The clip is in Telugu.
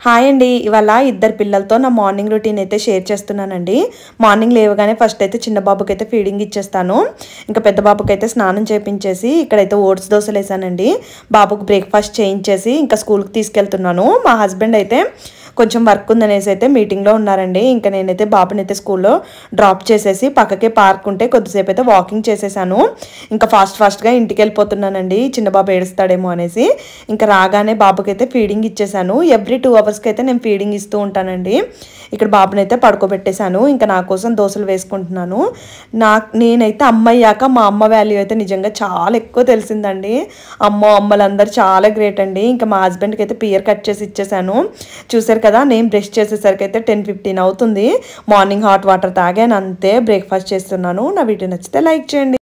హాయ్ అండి. ఇవాళ ఇద్దరు పిల్లలతో నా మార్నింగ్ రొటీన్ అయితే షేర్ చేస్తున్నానండి. మార్నింగ్ లేవగానే ఫస్ట్ అయితే చిన్న బాబుకైతే ఫీడింగ్ ఇచ్చేస్తాను. ఇంకా పెద్ద బాబుకైతే స్నానం చేపించేసి ఇక్కడైతే ఓట్స్ దోశలు వేసానండి. బాబుకు బ్రేక్ఫాస్ట్ చేయించేసి ఇంకా స్కూల్కి తీసుకెళ్తున్నాను. మా హస్బెండ్ అయితే కొంచెం వర్క్ ఉందనేసి అయితే మీటింగ్లో ఉన్నారండి. ఇంకా నేనైతే బాబుని అయితే స్కూల్లో డ్రాప్ చేసేసి పక్కకే పార్క్ ఉంటే కొద్దిసేపు అయితే వాకింగ్ చేసేసాను. ఇంకా ఫాస్ట్గా ఇంటికి వెళ్ళిపోతున్నానండి, చిన్న బాబు ఏడుస్తాడేమో అనేసి. ఇంకా రాగానే బాబుకి అయితే ఫీడింగ్ ఇచ్చేసాను. ఎవ్రీ 2 అవర్స్కి అయితే నేను ఫీడింగ్ ఇస్తూ ఉంటానండి. ఇక్కడ బాబుని అయితే పడుకోబెట్టేశాను. ఇంకా నా కోసం దోశలు వేసుకుంటున్నాను. నేనైతే అమ్మయ్యాక మా అమ్మ వాల్యూ అయితే నిజంగా చాలా ఎక్కువ తెలిసిందండి. అమ్మలందరూ చాలా గ్రేట్ అండి. ఇంకా మా హస్బెండ్కి అయితే పియర్ కట్ చేసి ఇచ్చేసాను. చూసారు కదా, నేను బ్రష్ చేసేసరికి అయితే 10:15 అవుతుంది. మార్నింగ్ హాట్ వాటర్ తాగాను, అంతే. బ్రేక్ఫాస్ట్ చేస్తున్నాను. నా వీడియో నచ్చితే లైక్ చేయండి.